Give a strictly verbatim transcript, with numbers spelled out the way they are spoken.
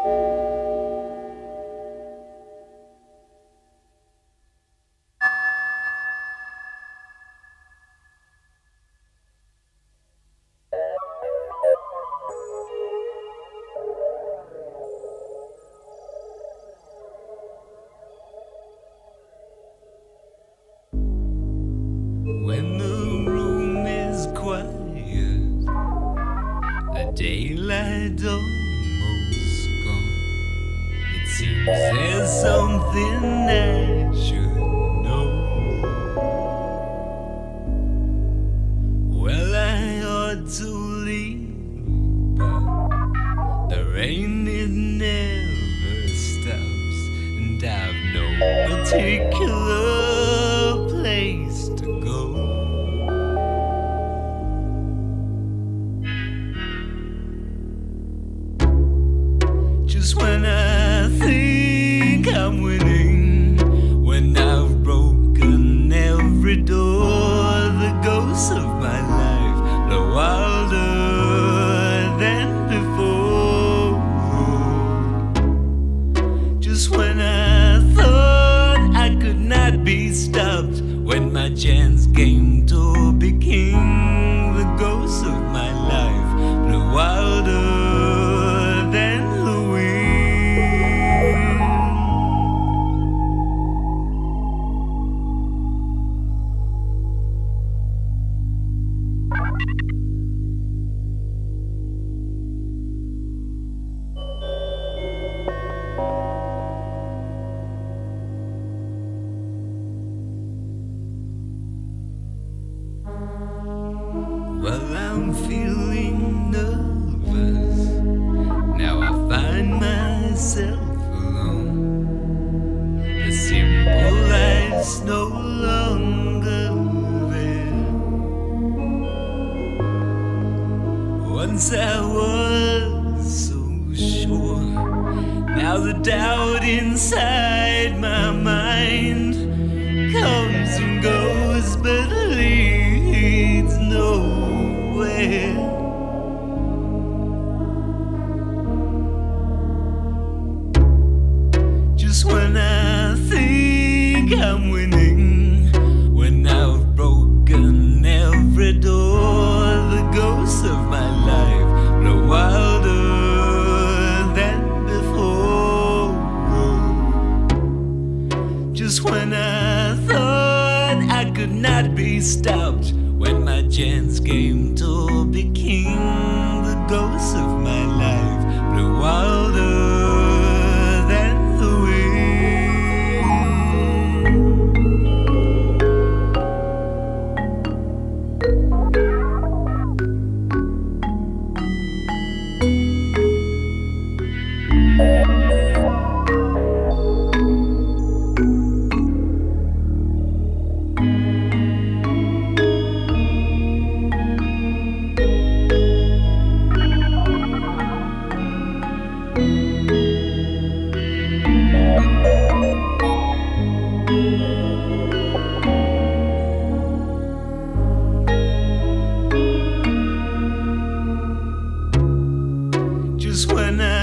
When the room is quiet, the daylight almost gone, it seems there's something I should know. Well, I ought to leave, but the rain, it never stops, and I've no particular place to go. Just when I think I'm winning, when I've broken every door, the ghosts of my life blow wilder than before. Just when I thought I could not be stopped, when my chance came to be king, the ghosts of my life blew wilder. Well, I'm feeling nervous. Now I find myself alone. The simple life's no longer there. Once I was so sure. Now the doubt inside my mind comes and goes, but leads nowhere. Just when I think I'm winning, when I've broken every door, the ghosts of my life blow wilder than before. Just when I thought I could not be stopped, when my chance came to be king, the ghosts of my life blew wilder than the Just when I